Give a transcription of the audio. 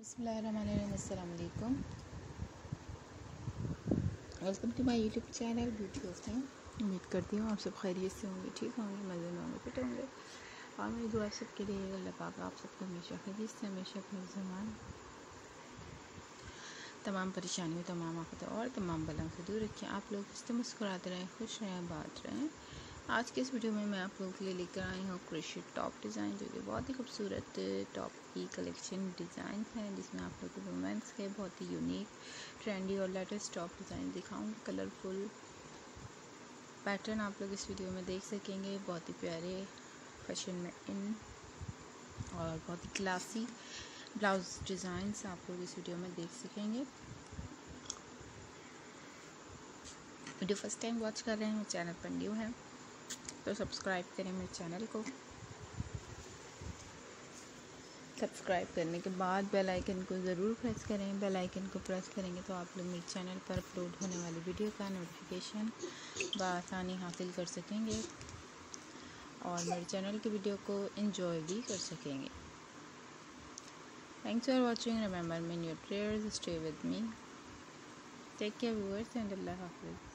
बिस्मिल्लाहिर्रहमानिर्रहीम। अस्सलाम वालेकुम। Welcome to my YouTube channel beauty of thing. उम्मीद करती हूँ आप सब खैरियत से होंगे, ठीक होंगे, मज़े में होंगे, फिट होंगे। और मेरी दुआ सबके लिए अल्लाह पाक आप सबको हमेशा खैरियत से, हमेशा अपने ज़मान तमाम परेशानियों, तमाम आफतों और तमाम बलाओं से दूर रखें। आप लोग हंसते मुस्कुराते रहें, खुश रहें, बात रहें। आज के इस वीडियो में मैं आप लोगों के लिए लेकर आई हूँ क्रोशेट टॉप डिज़ाइन, जो कि बहुत ही खूबसूरत टॉप की कलेक्शन डिज़ाइन है, जिसमें आप लोगों को वुमेंस के बहुत ही यूनिक, ट्रेंडी और लेटेस्ट टॉप डिज़ाइन दिखाऊंगी। कलरफुल पैटर्न आप लोग इस वीडियो में देख सकेंगे। बहुत ही प्यारे फैशन में इन और बहुत ही क्लासी ब्लाउज डिज़ाइंस आप लोग इस वीडियो में देख सकेंगे। वीडियो फर्स्ट टाइम वॉच कर रहे हैं, चैनल पर न्यू है तो सब्सक्राइब करें मेरे चैनल को। सब्सक्राइब करने के बाद बेल आइकन को ज़रूर प्रेस करें। बेल आइकन को प्रेस करेंगे तो आप लोग मेरे चैनल पर अपलोड होने वाली वीडियो का नोटिफिकेशन बआसानी हासिल कर सकेंगे और मेरे चैनल की वीडियो को एंजॉय भी कर सकेंगे। Thanks for watching. Remember me in your prayers, stay with me. Take care viewers and अल्लाह हाफिज़।